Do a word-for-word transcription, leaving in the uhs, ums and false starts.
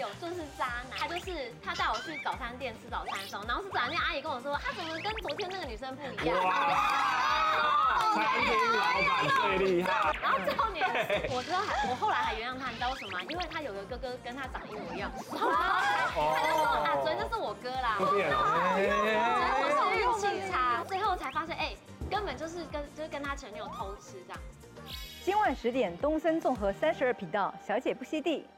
友就是渣男，他就是他带我去早餐店吃早餐的时候，然后是早餐店阿姨跟我说，啊怎么跟昨天那个女生不一样？ 哇，餐厅老板最厉害。 然后重点是，我之后还我后来还原谅他，你知道为什么吗？因为他有个哥哥跟他长一模一样，他就说啊，昨天这是我哥啦， 不变了， 我是运气差，最后才发现，哎，根本就是跟就是跟他前女友偷吃这样。 今晚十点，东森综合三十二频道，小姐不吸地。